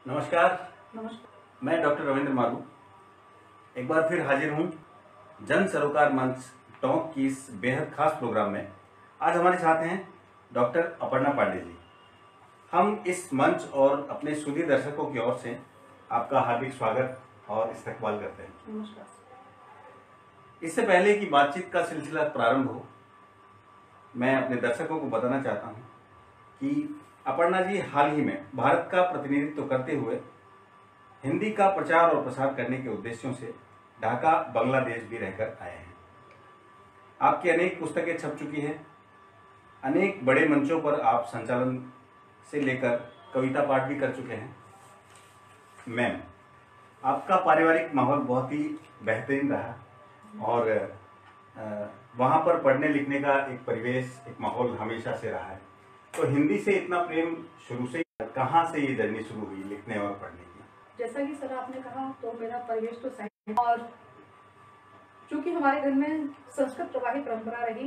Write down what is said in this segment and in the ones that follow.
नमस्कार। नमस्कार। मैं डॉक्टर रविंद्र मारू एक बार फिर हाजिर हूँ जन सरोकार मंच टोंक की इस बेहद खास प्रोग्राम में। आज हमारे साथ हैं डॉक्टर अपर्णा पांडे जी। हम इस मंच और अपने सुधी दर्शकों की ओर से आपका हार्दिक स्वागत और इस्तकबाल करते हैं। नमस्कार। इससे पहले कि बातचीत का सिलसिला प्रारंभ हो, मैं अपने दर्शकों को बताना चाहता हूँ कि अपर्णा जी हाल ही में भारत का प्रतिनिधित्व करते हुए हिंदी का प्रचार और प्रसार करने के उद्देश्यों से ढाका बांग्लादेश भी रहकर आए हैं। आपकी अनेक पुस्तकें छप चुकी हैं, अनेक बड़े मंचों पर आप संचालन से लेकर कविता पाठ भी कर चुके हैं। मैम, आपका पारिवारिक माहौल बहुत ही बेहतरीन रहा और वहाँ पर पढ़ने लिखने का एक परिवेश, एक माहौल हमेशा से रहा है। तो हिंदी से इतना प्रेम शुरू से, कहाँ से ये जर्नी शुरू हुई लिखने और पढ़ने की? जैसा कि सर आपने कहा, तो मेरा परिवेश तो सही है और चूंकि हमारे घर में संस्कृत प्रवाही परंपरा रही,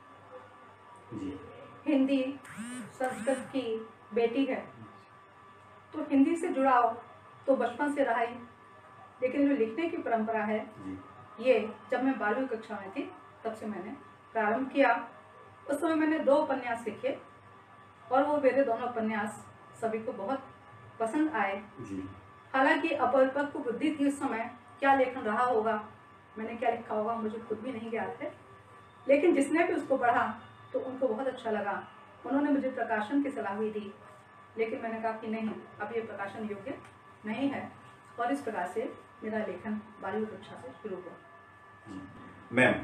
जी, हिंदी संस्कृत की बेटी है, तो हिंदी से जुड़ाव तो बचपन से रहा ही। लेकिन जो लिखने की परंपरा है जी, ये जब मैं 12वीं कक्षा में थी तब से मैंने प्रारंभ किया। उस समय मैंने 2 उपन्यास लिखे और वो मेरे दोनों उपन्यास सभी को बहुत पसंद आए। हालांकि अपरिपक्व बुद्धि थी उस समय, क्या लेखन रहा होगा, मैंने क्या लिखा होगा मुझे खुद भी नहीं ज्ञात है। लेकिन जिसने भी उसको पढ़ा तो उनको बहुत अच्छा लगा। उन्होंने मुझे प्रकाशन की सलाह भी दी, लेकिन मैंने कहा कि नहीं, अब ये प्रकाशन योग्य नहीं है। और इस प्रकार से मेरा लेखन 12वीं कक्षा से शुरू हुआ। मैम,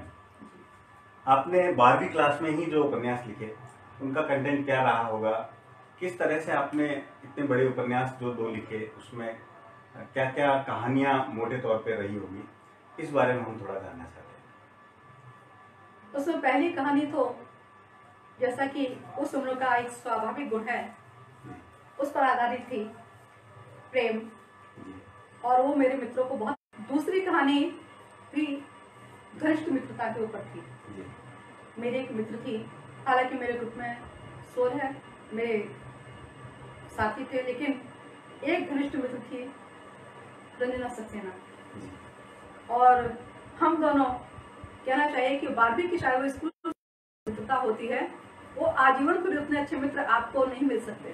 आपने 12वीं क्लास में ही जो उपन्यास लिखे उनका कंटेंट क्या रहा होगा? किस तरह से आपने इतने बड़े उपन्यास जो 2 लिखे, उसमें क्या क्या कहानियां मोटे तौर पे रही होगी, इस बारे में हम थोड़ा जानना चाहते हैं। उसमें पहली कहानी तो जैसा कि उस उम्र का एक स्वाभाविक गुण है, उस पर आधारित थी, प्रेम, और वो मेरे मित्रों को बहुत। दूसरी कहानी भी घनिष्ठ मित्रता के ऊपर थी। मेरी एक मित्र थी, हालांकि मेरे ग्रुप में 16 है मेरे साथी थे, लेकिन एक घनिष्ठ मित्र थी, रंजना सक्सेना। और हम दोनों, कहना चाहिए कि 12वीं की शायद वो स्कूल मित्रता होती है, वो आजीवन के लिए उतने अच्छे मित्र आपको नहीं मिल सकते।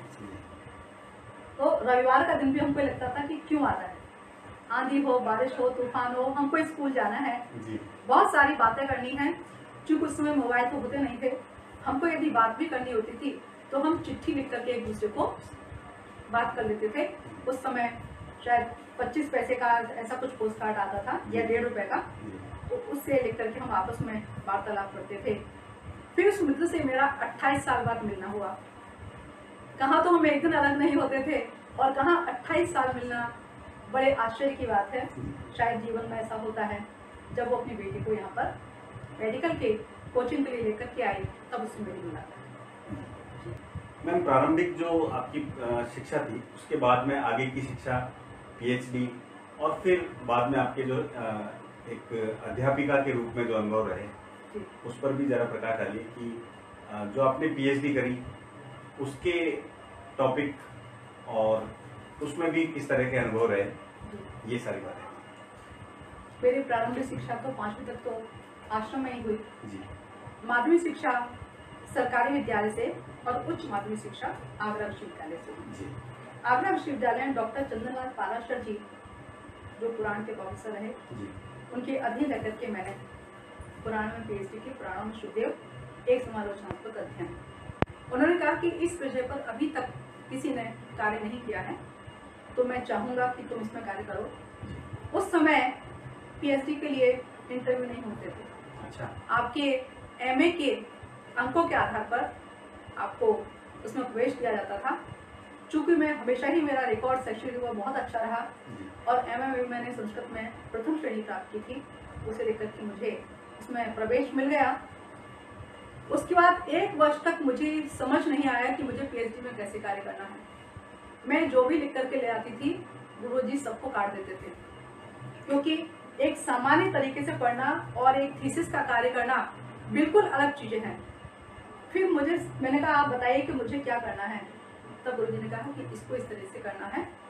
तो रविवार का दिन भी हमको लगता था कि क्यों आ रहा है, आंधी हो, बारिश हो, तूफान हो, हमको स्कूल जाना है, बहुत सारी बातें करनी है। चूंकि उस समय मोबाइल तो होते नहीं थे, हमको यदि बात भी करनी होती थी तो हम चिट्ठी लिख करके एक दूसरे को बात कर लेते थे। उस समय शायद 25 पैसे का ऐसा कुछ पोस्ट कार्ड आता था या 1.5 रुपए का, तो उससे लिख करके हम आपस में वार्तालाप करते थे। फिर उस मित्र से मेरा 28 साल बाद मिलना हुआ। कहाँ तो हम एक दिन अलग नहीं होते थे और कहाँ 28 साल मिलना, बड़े आश्चर्य की बात है। शायद जीवन में ऐसा होता है। जब वो अपनी बेटी को यहाँ पर मेडिकल के कोचिंग के लिए लेकर के आई, तब उससे मेरी मुलाकात। मैम, प्रारंभिक जो आपकी शिक्षा थी, उसके बाद में आगे की शिक्षा, पीएचडी, और फिर बाद में आपके जो एक अध्यापिका के रूप में जो अनुभव रहे, उस पर भी जरा प्रकाश डालिए कि जो आपने पीएचडी करी उसके टॉपिक और उसमें भी किस तरह के अनुभव रहे, ये सारी बातें। मेरी प्रारंभिक शिक्षा तो 5वीं तक तो आश्रम में ही हुई जी। माध्यमिक शिक्षा सरकारी विद्यालय से और उच्च माध्यमिक शिक्षा आगरा विश्वविद्यालय से हुई। आगरा विश्वविद्यालय में डॉक्टर चंद्रलाल पाराशर जी, जो पुराण के प्रोफेसर रहे, उनके अधीन रहकर के मैंने पुराण में पीएचडी की, पुराणों में शुद्धदेव, एक समालोचनात्मक अध्ययन। उन्होंने कहा कि इस विषय पर अभी तक किसी ने कार्य नहीं किया है, तो मैं चाहूंगा कि तुम इसमें कार्य करो। उस समय पीएचडी के लिए इंटरव्यू नहीं होते थे। अच्छा। आपके एमए के अंकों के आधार पर आपको उसमें प्रवेश दिया जाता था। चूंकि मैं हमेशा ही, मेरा रिकॉर्ड शैक्षणिक वो बहुत अच्छा रहा और एमए में मैंने संस्कृत में प्रथम श्रेणी प्राप्त की थी, उसे लेकर के मुझे उसमें प्रवेश मिल गया। उसके बाद 1 वर्ष तक मुझे समझ नहीं आया कि मुझे पीएचडी में कैसे कार्य करना है। मैं जो भी लिख करके ले आती थी, गुरुजी सबको काट देते थे, क्योंकि एक सामान्य तरीके से पढ़ना और एक थीसिस का कार्य करना बिल्कुल अलग चीजें हैं। फिर मैंने कहा आप बताइए कि मुझे क्या करना है। तब गुरुजी ने कहा कि इसको इस तरह से करना है, तब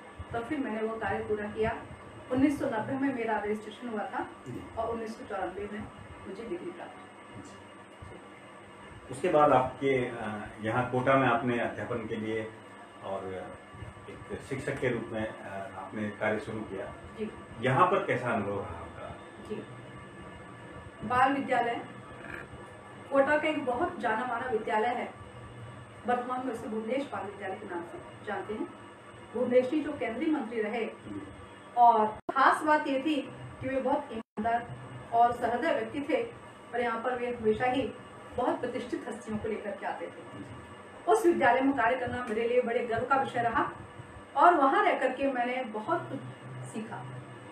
फिर मैंने वो कार्य पूरा किया। 1990 में मेरा रजिस्ट्रेशन हुआ था और 1994 में मुझे डिग्री प्राप्त हुई। उसके बाद आपके यहाँ कोटा में आपने अध्यापन के लिए और एक शिक्षक के रूप में आपने कार्य शुरू किया जी। यहाँ पर कैसा अनुभव रहा आपका? जी, बाल विद्यालय कोटा का एक बहुत जाना माना विद्यालय है। वर्तमान में उसे भुवनेश बाल विद्यालय के नाम से जानते हैं। भुवनेश जी जो केंद्रीय मंत्री रहे, और खास बात ये थी कि वे बहुत ईमानदार और सहृदय व्यक्ति थे, और यहाँ पर वे हमेशा ही बहुत प्रतिष्ठित हस्तियों को लेकर के आते थे। उस विद्यालय में कार्य करना मेरे लिए बड़े गर्व का विषय रहा, और वहां रह करके मैंने बहुत कुछ सीखा।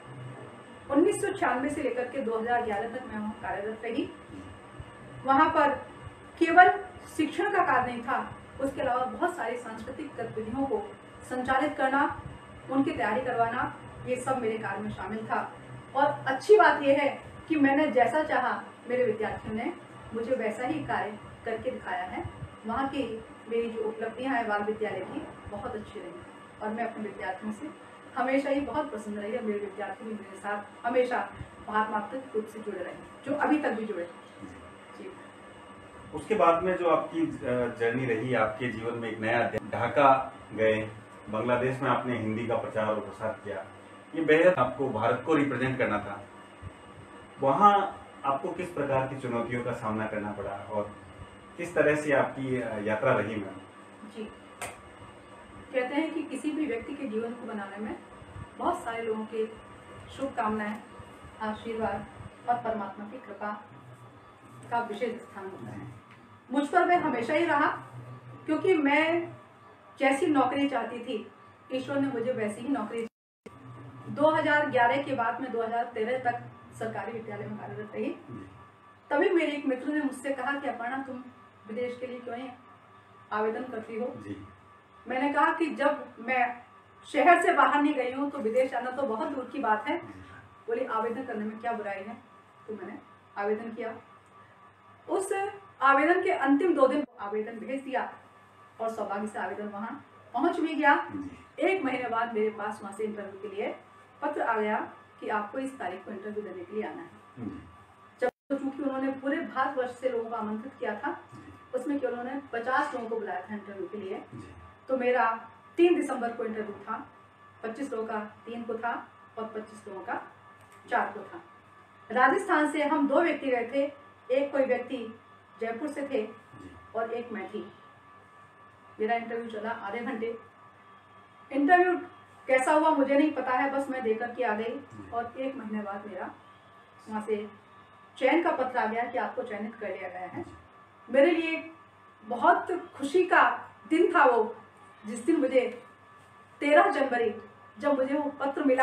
1996 से लेकर के 2011 तक मैं वहाँ कार्यरत रही। वहां पर केवल शिक्षण का कार्य नहीं था, उसके अलावा बहुत सारी सांस्कृतिक गतिविधियों को संचालित करना, उनकी तैयारी करवाना, ये सब मेरे कार्य में शामिल था। और अच्छी बात यह है कि मैंने जैसा चाहा मेरे विद्यार्थियों ने मुझे वैसा ही कार्य करके दिखाया है। वहाँ की मेरी जो उपलब्धियां हैं बाल विद्यालय की बहुत अच्छी रही, और मैं अपने विद्यार्थियों से हमेशा ही बहुत पसंद रही है। मेरे विद्यार्थी भी मेरे साथ हमेशा भावनात्मक रूप से जुड़े रहे, जो अभी तक भी जुड़े। जी। उसके बाद में जो आपकी जर्नी रही, आपके जीवन में एक नया अध्याय, ढाका गए, बांग्लादेश में आपने हिंदी का प्रचार और प्रसार किया। ये बेहद आपको भारत को रिप्रेजेंट करना था। वहाँ आपको किस प्रकार की चुनौतियों का सामना करना पड़ा और किस तरह से आपकी यात्रा रही मैम? जी, कहते हैं कि किसी भी व्यक्ति के जीवन को बनाने में बहुत सारे लोगों के शुभकामनाएं, आशीर्वाद और परमात्मा की कृपा का विशेष स्थान होता है। मुझ पर वह हमेशा ही रहा, क्योंकि मैं जैसी नौकरी चाहती थी ईश्वर ने मुझे वैसी ही नौकरी। 2011 के बाद में 2013 तक सरकारी विद्यालय में कार्यरत रही। तभी मेरे एक मित्र ने मुझसे कहा कि अपर्णा, तुम विदेश के लिए क्यों नहीं आवेदन करती हो? मैंने कहा कि जब मैं शहर से बाहर नहीं गई हूँ तो विदेश जाना तो बहुत दूर की बात है। बोली आवेदन करने में क्या बुराई है? तो मैंने आवेदन किया। उस आवेदन के अंतिम 2 दिन आवेदन भेज दिया, और सौभाग्य से आवेदन वहां पहुंच भी गया। 1 महीने बाद मेरे पास वहां से इंटरव्यू के लिए पत्र आ गया कि आपको इस तारीख को इंटरव्यू देने के लिए आना है। जब चूंकि उन्होंने पूरे भारतवर्ष से लोगों को आमंत्रित किया था, उसमें कि उन्होंने 50 लोगों को बुलाया था इंटरव्यू के लिए, तो मेरा 3 दिसंबर को इंटरव्यू था। 25 लोगों का 3 को था और 25 लोगों का 4 को था। राजस्थान से हम 2 व्यक्ति गए थे, एक कोई व्यक्ति जयपुर से थे और एक मैं थी। मेरा इंटरव्यू चला आधे घंटे। इंटरव्यू कैसा हुआ मुझे नहीं पता है, बस मैं देकर के आ गई, और 1 महीने बाद मेरा वहाँ से चयन का पत्र आ गया कि आपको चयनित कर लिया गया है। मेरे लिए बहुत खुशी का दिन था वो, जिस दिन मुझे 13 जनवरी जब मुझे वो पत्र मिला,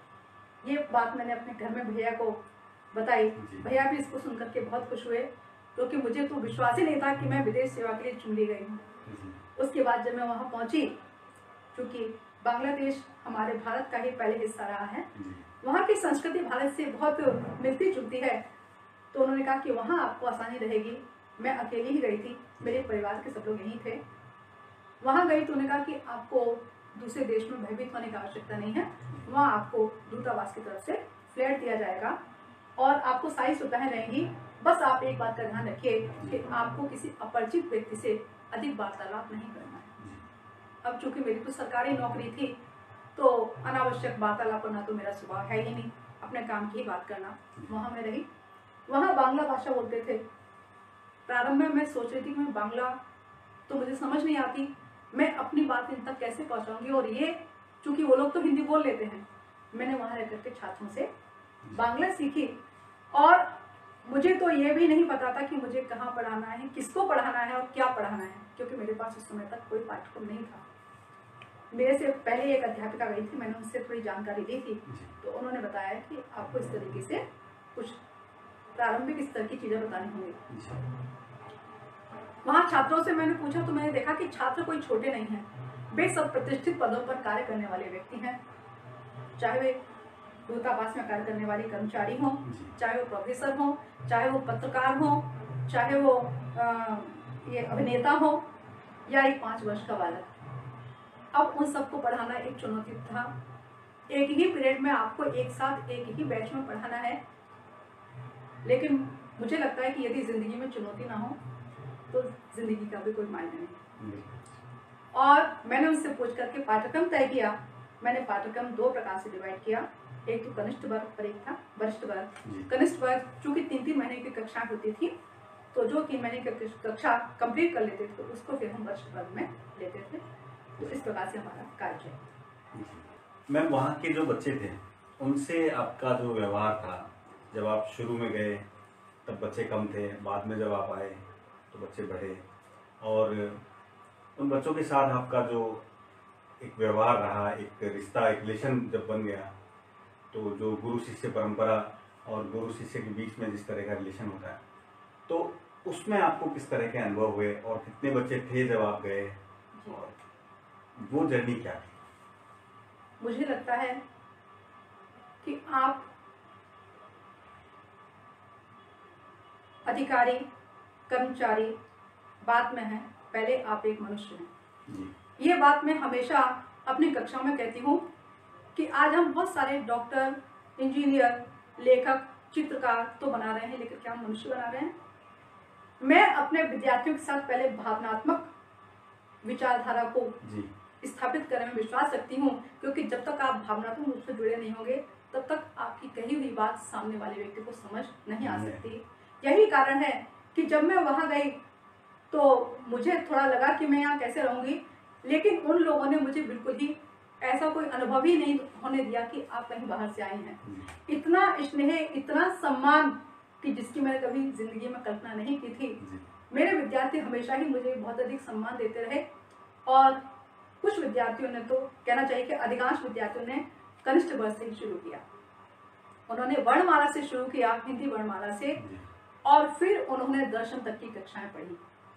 ये बात मैंने अपने घर में भैया को बताई। भैया भी इसको सुनकर के बहुत खुश हुए, क्योंकि मुझे तो विश्वास ही नहीं था कि मैं विदेश सेवा के लिए चुन ली गई हूँ। उसके बाद जब मैं वहाँ पहुँची, चूँकि बांग्लादेश हमारे भारत का ही पहले हिस्सा रहा है, वहाँ की संस्कृति भारत से बहुत मिलती जुलती है, तो उन्होंने कहा कि वहाँ आपको आसानी रहेगी। मैं अकेली ही गई थी, मेरे परिवार के सब लोग यहीं थे। वहाँ गई तो उन्होंने कहा कि आपको दूसरे देश में भयभीत होने की आवश्यकता नहीं है, वहाँ आपको दूतावास की तरफ से फ्लैट दिया जाएगा और आपको सारी सुविधाएं रहेंगी। बस आप एक बात का ध्यान रखिए कि आपको किसी अपरिचित व्यक्ति से अधिक वार्तालाप नहीं करना है। अब चूंकि मेरी तो सरकारी नौकरी थी, तो अनावश्यक वार्तालाप करना तो मेरा स्वभाव है ही नहीं, अपने काम की ही बात करना। वहाँ मैं रही, वहाँ बांग्ला भाषा बोलते थे। प्रारंभ में मैं सोच रही थी कि मैं बांग्ला तो मुझे समझ नहीं आती, मैं अपनी बात इन तक कैसे पहुँचाऊँगी, और ये चूँकि वो लोग तो हिंदी बोल लेते हैं। मैंने वहाँ रह करके छात्रों से बांग्ला सीखी, और मुझे तो ये भी नहीं पता था कि मुझे कहाँ पढ़ाना है, किसको पढ़ाना है और क्या पढ़ाना है, क्योंकि मेरे पास उस समय तक कोई पाठ्यक्रम नहीं था। मेरे से पहले एक अध्यापिका गई थी, मैंने उनसे थोड़ी जानकारी ली थी, तो उन्होंने बताया कि आपको इस तरीके से कुछ प्रारंभिक स्तर की चीज़ें बतानी होंगी। वहाँ छात्रों से मैंने पूछा तो मैंने देखा कि छात्र कोई छोटे नहीं हैं, वे सब प्रतिष्ठित पदों पर कार्य करने वाले व्यक्ति हैं, चाहे वे दूतावास में कार्य करने वाले कर्मचारी हों, चाहे वो प्रोफेसर हों, चाहे वो पत्रकार हों, चाहे वो ये अभिनेता हो, या एक 5 वर्ष का बालक। अब उन सबको पढ़ाना एक चुनौती था, एक ही पीरियड में आपको एक साथ एक ही बैच में पढ़ाना है। लेकिन मुझे लगता है कि यदि जिंदगी में चुनौती ना हो तो जिंदगी का भी कोई मायने नहीं। और मैंने उनसे पूछ करके पाठ्यक्रम तय किया। मैंने पाठ्यक्रम 2 प्रकार से डिवाइड किया, एक तो कनिष्ठ वर्ग और एक था वरिष्ठ वर्ग। कनिष्ठ वर्ग चूंकि 3-3 महीने की कक्षा होती थी, तो जो 3 महीने की कक्षा कंप्लीट कर लेते थे उसको फिर हम वरिष्ठ वर्ग में लेते थे। तो इस प्रकार से हमारा कार्य है। मैम, वहाँ के जो बच्चे थे उनसे आपका जो व्यवहार था, जब आप शुरू में गए तब बच्चे कम थे, बाद में जब आप आए तो बच्चे बढ़े, और उन बच्चों के साथ आपका जो एक व्यवहार रहा, एक रिश्ता, एक रिलेशन जब बन गया, तो जो गुरु शिष्य परंपरा और गुरु शिष्य के बीच में जिस तरह का रिलेशन होता है, तो उसमें आपको किस तरह के अनुभव हुए और कितने बच्चे थे जब आप गए, और वो जर्नी क्या थी? मुझे लगता है कि आप अधिकारी कर्मचारी बाद में हैं, पहले आप एक मनुष्य हैं। ये बात मैं हमेशा अपनी कक्षा में कहती हूँ कि आज हम बहुत सारे डॉक्टर, इंजीनियर, लेखक, चित्रकार तो बना रहे हैं, लेकिन क्या हम मनुष्य बना रहे हैं? मैं अपने विद्यार्थियों के साथ पहले भावनात्मक विचारधारा को स्थापित करने में विश्वास रखती हूँ, क्योंकि जब तक आप भावनात्मक रूप से जुड़े नहीं होंगे तब तक आपकी कही हुई बात सामने वाले व्यक्ति को समझ नहीं आ सकती। यही कारण है कि जब मैं वहां गई तो मुझे थोड़ा लगा कि मैं यहाँ कैसे रहूंगी, लेकिन उन लोगों ने मुझे बिल्कुल ही ऐसा कोई अनुभव ही नहीं होने दिया कि आप कहीं बाहर से आई हैं। इतना स्नेह, इतना सम्मान कि जिसकी मैंने कभी जिंदगी में कल्पना नहीं की थी। मेरे विद्यार्थी हमेशा ही मुझे बहुत अधिक सम्मान देते रहे, और कुछ विद्यार्थियों ने, तो कहना चाहिए कि अधिकांश विद्यार्थियों ने कनिष्ठ वर्ग से ही शुरू किया। उन्होंने वर्णमाला से शुरू किया, हिंदी वर्णमाला से, और फिर उन्होंने दर्शन तक की कक्षाएं पढ़ी।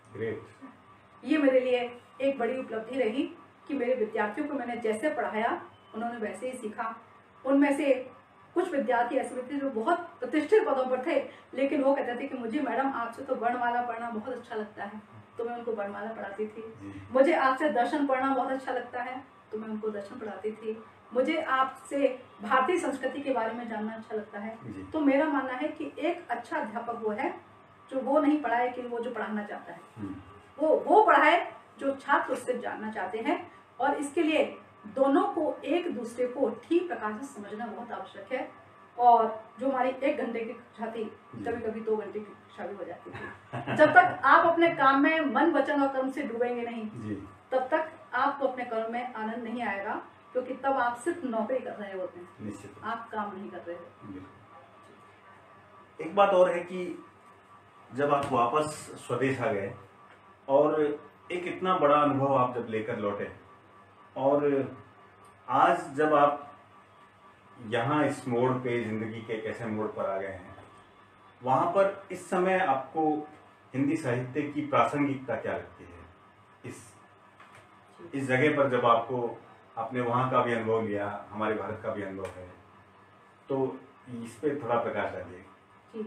ये मेरे लिए एक बड़ी उपलब्धि रही कि मेरे विद्यार्थियों को मैंने जैसे पढ़ाया उन्होंने वैसे ही सीखा। उनमें से कुछ विद्यार्थी ऐसे थे जो बहुत प्रतिष्ठित पदों पर थे, लेकिन वो कहते थे कि मुझे मैडम आपसे तो वर्णमाला पढ़ना बहुत अच्छा लगता है, तो मैं उनको वर्णमाला पढ़ाती थी। मुझे आपसे दर्शन पढ़ना बहुत अच्छा लगता है, तो मैं उनको दर्शन पढ़ाती थी। मुझे आपसे भारतीय संस्कृति के बारे में जानना अच्छा लगता है। तो मेरा मानना है कि एक अच्छा अध्यापक वो है जो वो नहीं पढ़ाए कि वो जो पढ़ाना चाहता है, वो पढ़ाए जो छात्र उससे जानना चाहते हैं। और इसके लिए दोनों को एक दूसरे को ठीक प्रकार से समझना बहुत आवश्यक है। और जो हमारी 1 घंटे की कक्षा थी, कभी कभी 2 घंटे की कक्षा भी हो जाती थी। जब तक आप अपने काम में मन, वचन और कर्म से डूबेंगे नहीं, तब तक आपको अपने कर्म में आनंद नहीं आएगा, क्योंकि तब आप सिर्फ नौकरी कर रहे होते हैं, आप काम नहीं कर रहे हो। एक बात और है कि जब आप वापस स्वदेश आ गए और एक इतना बड़ा अनुभव आप जब लेकर लौटे, और आज जब आप यहाँ इस मोड़ पे, जिंदगी के एक ऐसे मोड़ पर आ गए हैं, वहां पर इस समय आपको हिंदी साहित्य की प्रासंगिकता क्या लगती है? इस जगह पर जब आपने वहां का भी अनुभव लिया, हमारे भारत का भी अनुभव है, तो इस पे थोड़ा प्रकाश डालिए।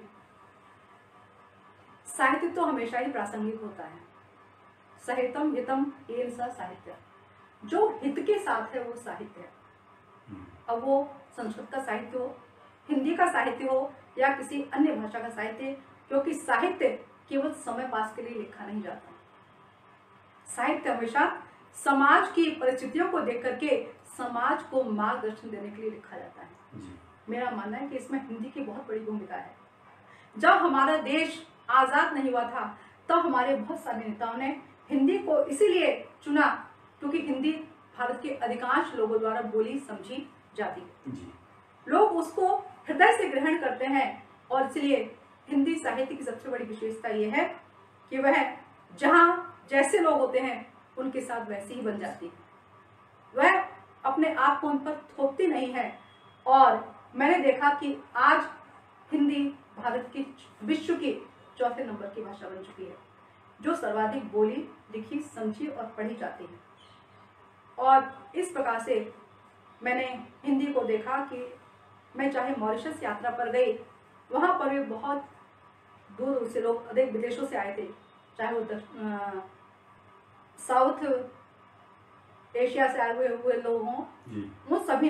साहित्य तो हमेशा ही प्रासंगिक होता है। साहित्यम हितम येन स साहित्य, जो हित के साथ है वो साहित्य है। अब वो संस्कृत का साहित्य हो, हिंदी का साहित्य हो, या किसी अन्य भाषा का साहित्य, क्योंकि साहित्य केवल समय पास के लिए लिखा नहीं जाता। साहित्य हमेशा समाज की परिस्थितियों को देख करके समाज को मार्गदर्शन देने के लिए लिखा जाता है। मेरा मानना है कि इसमें हिंदी की बहुत बड़ी भूमिका है। जब हमारा देश आजाद नहीं हुआ था, तब हमारे बहुत सारे नेताओं ने हिंदी को इसीलिए चुना क्योंकि हिंदी भारत के अधिकांश लोगों द्वारा बोली समझी जाती है। लोग उसको हृदय से ग्रहण करते हैं, और इसलिए हिंदी साहित्य की सबसे बड़ी विशेषता यह है कि वह जहां जैसे लोग होते हैं उनके साथ वैसे ही बन जाती है। वह अपने आप को उन पर थोपती नहीं है। और मैंने देखा कि आज हिंदी भारत की, विश्व की 4थे नंबर की भाषा बन चुकी है, जो सर्वाधिक बोली, लिखी, समझी और पढ़ी जाती है। और इस प्रकार से मैंने हिंदी को देखा कि मैं चाहे मॉरिशस यात्रा पर गई, वहां पर भी बहुत दूर दूर से लोग, अधिक विदेशों से आए थे, चाहे वो साउथ एशिया से आए हुए लोग हों, वो सभी ने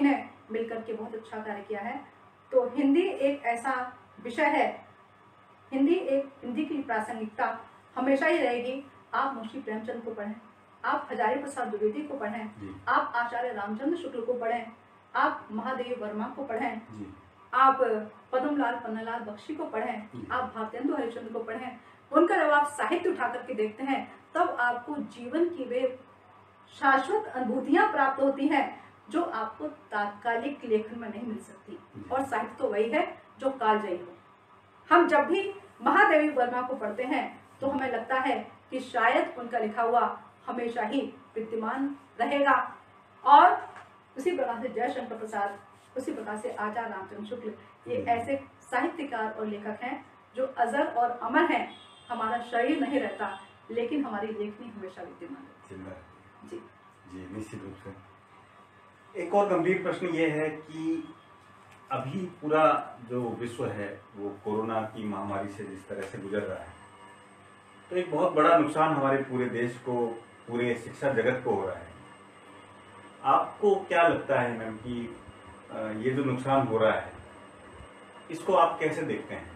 मिलकर के बहुत अच्छा कार्य किया है। तो हिंदी एक ऐसा विषय है, हिंदी की प्रासंगिकता हमेशा ही रहेगी। आप मुंशी प्रेमचंद को पढ़ें, आप हजारी प्रसाद द्विवेदी को पढ़ें, आप आचार्य रामचंद्र शुक्ल को पढ़ें, आप महादेवी वर्मा को पढ़ें, आप पद्मलाल पन्नालाल बख्शी को पढ़ें, आप भारतेंदु हरिश्चंद्र को पढ़ें, उनका जब आप साहित्य उठा करके देखते हैं तब आपको जीवन की वे शाश्वत अनुभूतियां प्राप्त होती हैं जो आपको तात्कालिक लेखन में नहीं मिल सकती। और साहित्य तो वही है जो कालजयी हो। हम जब भी महादेवी वर्मा को पढ़ते हैं तो हमें लगता है कि शायद उनका लिखा हुआ हमेशा ही विद्यमान रहेगा। और उसी प्रकार से जयशंकर प्रसाद, उसी प्रकार से आचार्य रामचंद्र शुक्ल, ये ऐसे साहित्यकार और लेखक हैं जो अजर और अमर हैं। हमारा शरीर नहीं रहता लेकिन हमारी लेखनी हमेशा विद्यमान है। जी जी, निश्चित रूप से। एक और गंभीर प्रश्न ये है कि अभी पूरा जो विश्व है वो कोरोना की महामारी से जिस तरह से गुजर रहा है, तो एक बहुत बड़ा नुकसान हमारे पूरे देश को, पूरे शिक्षा जगत को हो रहा है। आपको क्या लगता है मैम कि ये जो नुकसान हो रहा है इसको आप कैसे देखते हैं?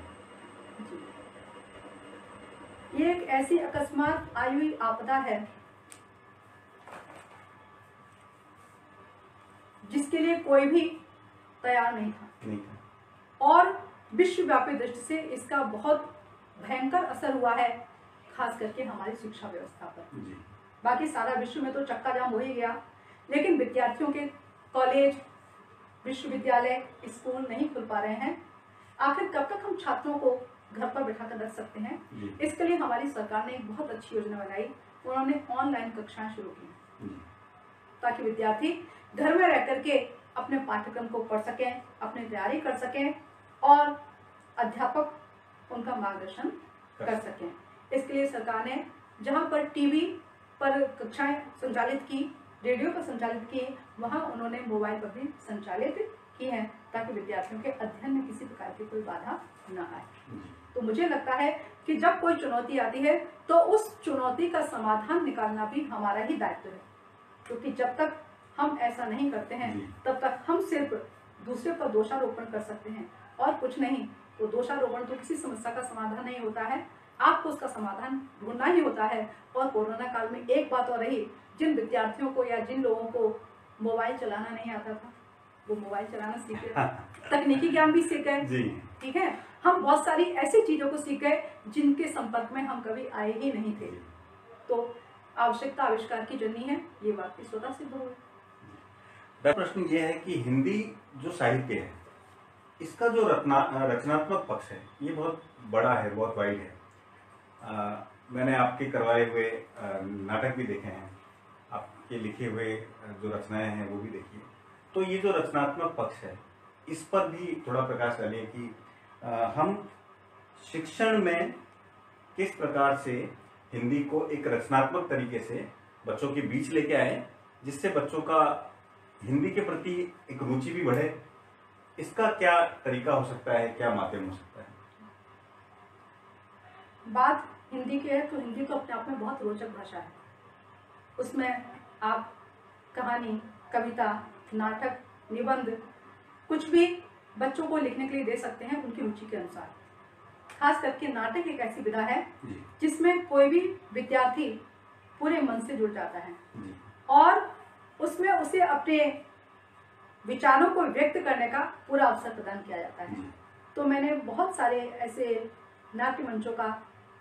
ये एक ऐसी अकस्मात आई हुई आपदा है जिसके लिए कोई भी तैयार नहीं था। और विश्वव्यापी दृष्टि से इसका बहुत भयंकर असर हुआ है, खास करके हमारी शिक्षा व्यवस्था पर। बाकी सारा विश्व में तो चक्का जाम हो ही गया, लेकिन विद्यार्थियों के कॉलेज, विश्वविद्यालय, स्कूल नहीं खुल पा रहे हैं। आखिर कब तक हम छात्रों को घर पर बैठा कर रख सकते हैं? इसके लिए हमारी सरकार ने एक बहुत अच्छी योजना बनाई। उन्होंने ऑनलाइन कक्षाएं शुरू की ताकि विद्यार्थी घर में रह करके अपने पाठ्यक्रम को पढ़ सकें, अपनी तैयारी कर सकें और अध्यापक उनका मार्गदर्शन कर सकें। इसके लिए सरकार ने जहां पर टीवी पर कक्षाएं संचालित की, रेडियो पर संचालित की, वहां उन्होंने मोबाइल पर भी संचालित की हैं ताकि विद्यार्थियों के अध्ययन में किसी प्रकार की कोई बाधा न आए। तो मुझे लगता है कि जब कोई चुनौती आती है तो उस चुनौती का समाधान निकालना भी हमारा ही दायित्व है, क्योंकि जब तक हम ऐसा नहीं करते हैं तब तक हम सिर्फ दूसरे पर दोषारोपण कर सकते हैं और कुछ नहीं। तो दोषारोपण तो किसी समस्या का समाधान नहीं होता है, आपको उसका समाधान ढूंढना ही होता है। और कोरोना काल में एक बात और रही, जिन विद्यार्थियों को या जिन लोगों को मोबाइल चलाना नहीं आता था वो मोबाइल चलाना सीख गए, तकनीकी ज्ञान भी सीख गए। ठीक है, हम बहुत सारी ऐसी चीजों को सीख गए जिनके संपर्क में हम कभी आए ही नहीं थे। तो आवश्यकता आविष्कार की जननी है, ये बात भी स्वतः सिद्ध हो गई। प्रश्न ये है कि हिंदी जो साहित्य है इसका जो रचनात्मक पक्ष है ये बहुत बड़ा है, बहुत वाइड है। मैंने आपके करवाए हुए नाटक भी देखे हैं, आपके लिखे हुए जो रचनाएं हैं वो भी देखी है। तो ये जो रचनात्मक पक्ष है इस पर भी थोड़ा प्रकाश डालिए कि हम शिक्षण में किस प्रकार से हिंदी को एक रचनात्मक तरीके से बच्चों के बीच लेके आए, जिससे बच्चों का हिंदी के प्रति एक रुचि भी बढ़े। इसका क्या तरीका हो सकता है, क्या माध्यम हो सकता है? बात हिंदी की है तो हिंदी तो अपने आप में बहुत रोचक भाषा है। उसमें आप कहानी, कविता, नाटक, निबंध कुछ भी बच्चों को लिखने के लिए दे सकते हैं उनकी रुचि के अनुसार। खास करके नाटक एक ऐसी विधा है जिसमें कोई भी विद्यार्थी पूरे मन से जुड़ जाता है और उसमें उसे अपने विचारों को व्यक्त करने का पूरा अवसर प्रदान किया जाता है। तो मैंने बहुत सारे ऐसे नाट्य मंचों का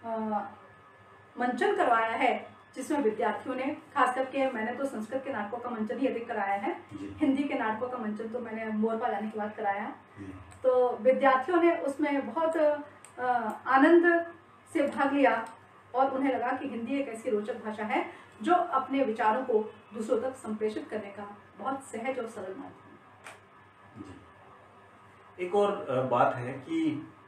मंचन करवाया है जिसमें विद्यार्थियों ने, खास करके मैंने तो संस्कृत के नाटकों का मंचन ही अधिक कराया है, हिंदी के नाटकों का मंचन तो मैंने मोरपा जाने के बाद कराया है। तो विद्यार्थियों ने उसमें बहुत आनंद से भाग लिया और उन्हें लगा कि हिंदी एक ऐसी रोचक भाषा है जो अपने विचारों को दूसरों तक संप्रेषित करने का बहुत सहज और सरल माध्यम है। एक और बात है कि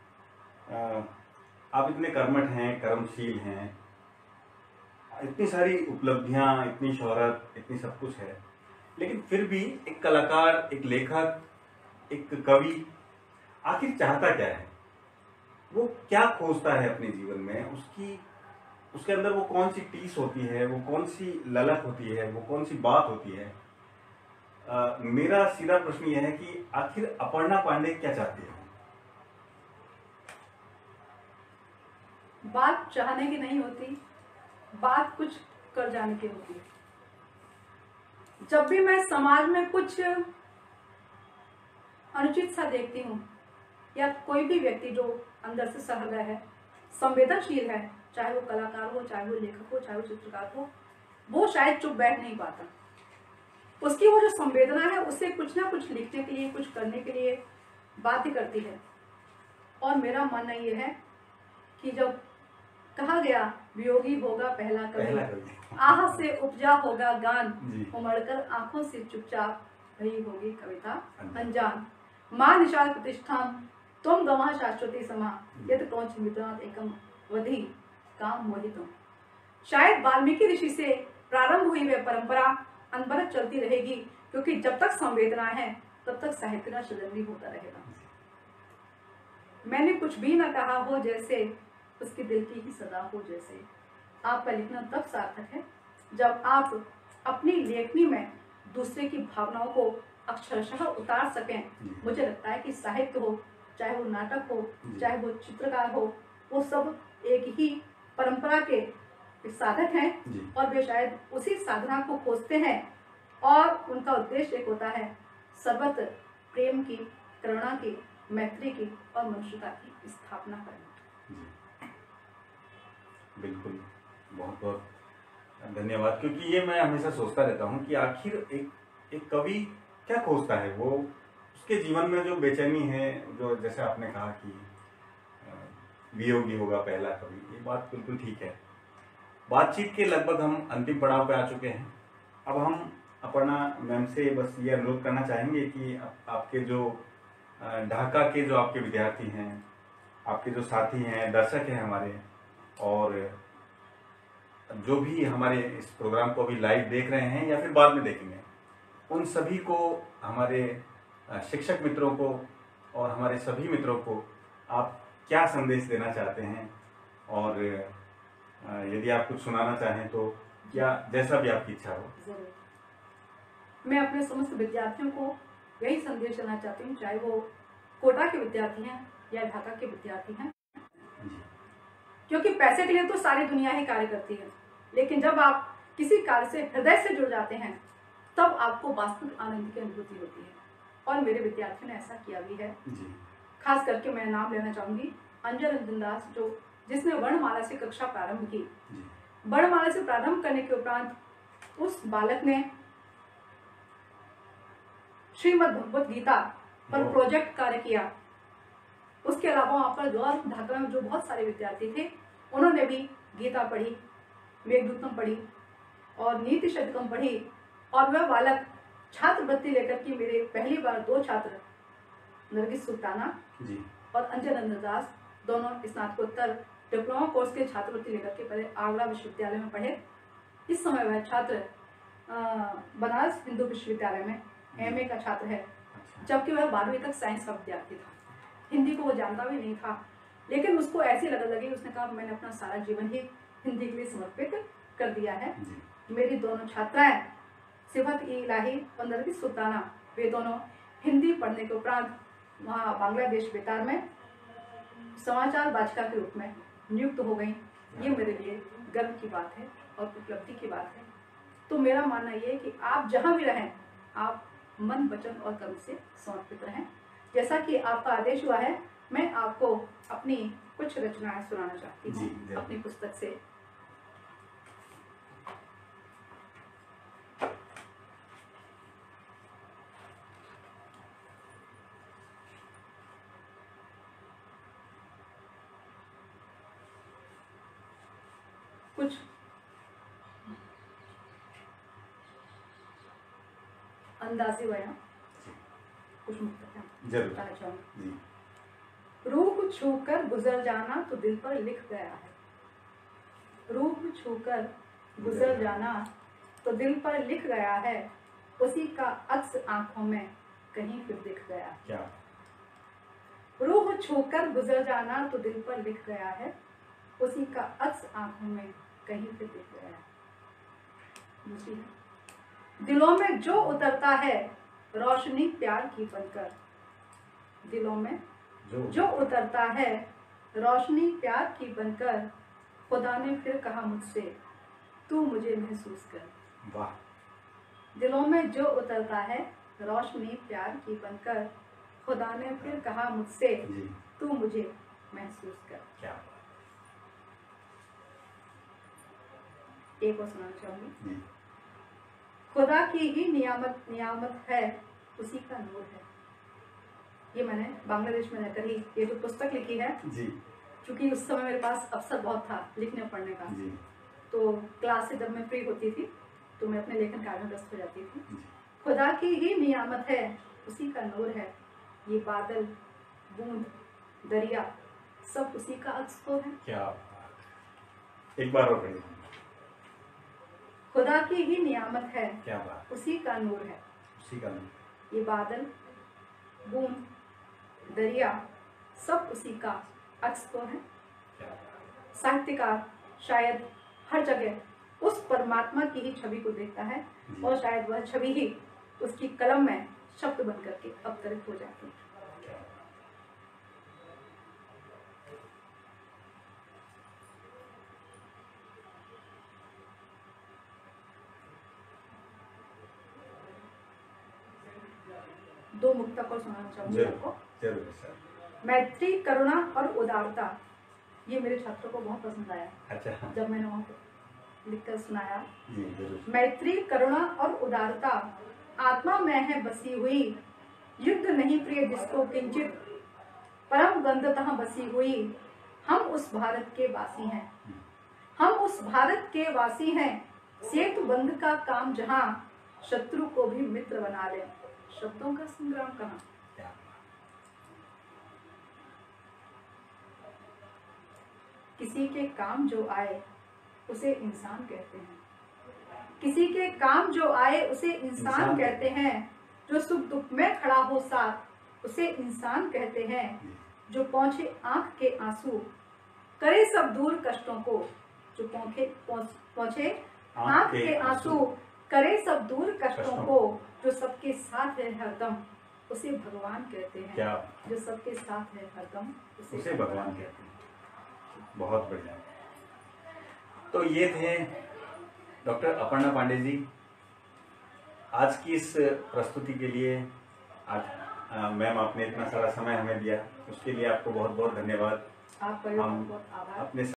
आप इतने कर्मठ हैं, कर्मशील हैं, इतनी सारी उपलब्धियां, इतनी शोहरत, इतनी सब कुछ है, लेकिन फिर भी एक कलाकार, एक लेखक, एक कवि आखिर चाहता क्या है? वो क्या खोजता है अपने जीवन में? उसके अंदर वो कौन सी टीस होती है, वो कौन सी ललक होती है, वो कौन सी बात होती है मेरा सीधा प्रश्न यह है कि आखिर अपर्णा पांडे क्या चाहती है? बात चाहने की नहीं होती, बात कुछ कर जाने की होती है। जब भी मैं समाज में कुछ अनुचित सा देखती हूँ, या कोई भी व्यक्ति जो अंदर से सहृदय है, संवेदनशील है, चाहे वो कलाकार हो, चाहे वो लेखक हो, चाहे वो चित्रकार हो, वो शायद चुप बैठ नहीं पाता। उसकी वो जो संवेदना है उससे कुछ ना कुछ लिखने के लिए, कुछ करने के लिए बाध्य करती है। और मेरा मानना ये है कि जब कहा गया वियोगी होगा पहला कवि, आह से उपजा होगा गान, उमड़कर आंखों से चुपचाप भई होगी कविता अनजान। मां निशाल प्रतिष्ठान तुम गवाह शाश्वती समा, यत कौच मित्रात एकम वधि काम मोहितम। शायद वाल्मीकि ऋषि से प्रारंभ हुई वह परंपरा अनवरत चलती रहेगी, क्योंकि जब तक संवेदना है तब तक साहित्य का सृजन भी होता रहेगा। मैंने कुछ भी न कहा हो जैसे उसके दिल की ही सदा हो जैसे। आपका लिखना तब सार्थक है जब आप अपनी लेखनी में दूसरे की भावनाओं को अक्षरशः उतार सकें। मुझे लगता है कि साहित्य हो, चाहे वो नाटक हो, चाहे वो चित्रकार हो, वो सब एक ही परंपरा के साधक हैं और वे शायद उसी साधना को खोजते हैं और उनका उद्देश्य एक होता है सर्वत्र प्रेम की, करुणा की, मैत्री की और मनुष्यता की स्थापना करना। बिल्कुल, बहुत बहुत धन्यवाद। क्योंकि ये मैं हमेशा सोचता रहता हूँ कि आखिर एक कवि क्या खोजता है, वो उसके जीवन में जो बेचैनी है, जो जैसे आपने कहा कि वियोगी होगा पहला कवि, ये बात बिल्कुल ठीक है। बातचीत के लगभग हम अंतिम पड़ाव पे आ चुके हैं। अब हम अपर्णा मैम से बस ये अनुरोध करना चाहेंगे कि आपके जो ढाका के जो आपके विद्यार्थी हैं, आपके जो साथी हैं, दर्शक हैं हमारे, और जो भी हमारे इस प्रोग्राम को अभी लाइव देख रहे हैं या फिर बाद में देखेंगे, उन सभी को, हमारे शिक्षक मित्रों को और हमारे सभी मित्रों को आप क्या संदेश देना चाहते हैं? और यदि आप कुछ सुनाना चाहें तो, या जैसा भी आपकी इच्छा हो। मैं अपने समस्त विद्यार्थियों को यही संदेश देना चाहती हूँ, चाहे वो कोटा के विद्यार्थी हैं या ढाका के विद्यार्थी हैं, क्योंकि पैसे के लिए तो सारी दुनिया ही कार्य करती है, लेकिन जब आप किसी कार्य से हृदय से जुड़ जाते हैं तब आपको वास्तविक आनंद की अनुभूति होती है। और मेरे विद्यार्थियों ने ऐसा किया भी है। खास करके मैं नाम लेना चाहूंगी अंजन रंजन दास, जो जिसने वर्णमाला से कक्षा प्रारंभ की। वर्णमाला से प्रारंभ करने के उपरांत उस बालक ने श्रीमद् भगवत गीता पर प्रोजेक्ट कार्य किया। उसके अलावा वहाँ पर और ढाका में जो बहुत सारे विद्यार्थी थे, उन्होंने भी गीता पढ़ी, मेघदूतम पढ़ी और नीति शतकम पढ़ी। और वह बालक छात्रवृत्ति लेकर के, मेरे पहली बार 2 छात्र नरगिस सुल्ताना और अंजन नंदन दास, दोनों स्नातकोत्तर डिप्लोमा कोर्स के छात्रवृत्ति लेकर के पहले आगरा विश्वविद्यालय में पढ़े। इस समय वह छात्र बनारस हिंदू विश्वविद्यालय में एमए का छात्र है, जबकि वह 12वीं तक साइंस का विद्यार्थी था। हिंदी को वो जानता भी नहीं था, लेकिन उसको ऐसी लगन लगी, उसने कहा मैंने अपना सारा जीवन ही हिंदी के लिए समर्पित कर दिया है। मेरी दोनों छात्राएं सिफत इलाही और नरगिस सुल्ताना, वे दोनों हिंदी पढ़ने के उपरांत वहाँ बांग्लादेश बेतार में समाचार वाचिका के रूप में नियुक्त हो गई। ये मेरे लिए गर्व की बात है और उपलब्धि की बात है। तो मेरा मानना ये है कि आप जहाँ भी रहें, आप मन, वचन और कर्म से समर्पित रहें। जैसा कि आपका आदेश हुआ है, मैं आपको अपनी कुछ रचनाएं सुनाना चाहती हूँ अपनी पुस्तक से। कुछ अंदाज़े बयां, कुछ बताना चाहूंगी। रूह छूकर गुजर जाना तो दिल पर लिख गया है। रूह छूकर गुजर जाना तो दिल पर लिख गया है, उसी का अक्स आंखों में कहीं फिर दिख गया। क्या? रूह छूकर गुजर जाना तो दिल पर लिख गया है, उसी का अक्स आंखों में कहीं फिर दिख गया। दूसरी है, दिलों में जो उतरता है रोशनी प्यार की बनकर, दिलों में जो उतरता है रोशनी प्यार की बनकर, खुदा ने फिर कहा मुझसे तू मुझे महसूस कर। वाह। दिलों में जो उतरता है रोशनी प्यार की बनकर, खुदा ने फिर कहा मुझसे तू मुझे महसूस कर। क्या एक और सुनाना चाहूंगी। खुदा की ही नियामत है, उसी का नूर है। ये मैंने बांग्लादेश में रहकर ही ये जो पुस्तक लिखी है जी, क्योंकि उस समय मेरे पास अवसर बहुत था लिखने पढ़ने का जी, तो क्लास से जब मैं फ्री होती थी तो मैं अपने लेखन कार्य में व्यस्त हो जाती थी। खुदा की ही नियामत है, उसी का नूर है, ये बादल बूंद दरिया सब उसी का अक्स तो है। क्या एक बार और पढ़िए। खुदा की ही नियामत है, क्या बात, उसी का नूर है, उसी का नूर, ये बादल बूंद दरिया सब उसी का अक्स तो है। क्या बात। साहित्यकार शायद हर जगह उस परमात्मा की ही छवि को देखता है और शायद वह छवि ही उसकी कलम में शब्द बन करके अवतरित हो जाती है। दो मुक्तक और सुनाना चाहूंगी आपको। जरूर सर। मैत्री करुणा और उदारता, ये मेरे छात्रों को बहुत पसंद आया। अच्छा। जब मैंने वहाँ पे लिखकर सुनाया। जी जरूर। मैत्री करुणा और उदारता आत्मा में है बसी हुई, युद्ध नहीं प्रिय जिसको किंचित, परम गंधतः बसी हुई। हम उस भारत के वासी हैं, हम उस भारत के वासी हैं, सेतु बंध का काम जहां, शत्रु को भी मित्र बना ले। शब्दों का संग्राम कहाँ। किसी के काम जो आए उसे इंसान कहते हैं, किसी के काम जो आए उसे इंसान कहते हैं, जो सुख दुख में खड़ा हो साथ उसे इंसान कहते हैं, जो पहुंचे आंख के आंसू करे सब दूर कष्टों को, जो पहुंचे आंख के आंसू करे सब दूर कष्टों को, जो सबके साथ है हरदम उसे भगवान कहते हैं। क्या? जो सबके साथ है हरदम उसे भगवान कहते हैं। बहुत बढ़िया। तो ये थे डॉक्टर अपर्णा पांडे जी। आज की इस प्रस्तुति के लिए आज मैम आपने इतना सारा समय हमें दिया, उसके लिए आपको बहुत बहुत धन्यवाद। आपका भी बहुत बहुत आभार। अपने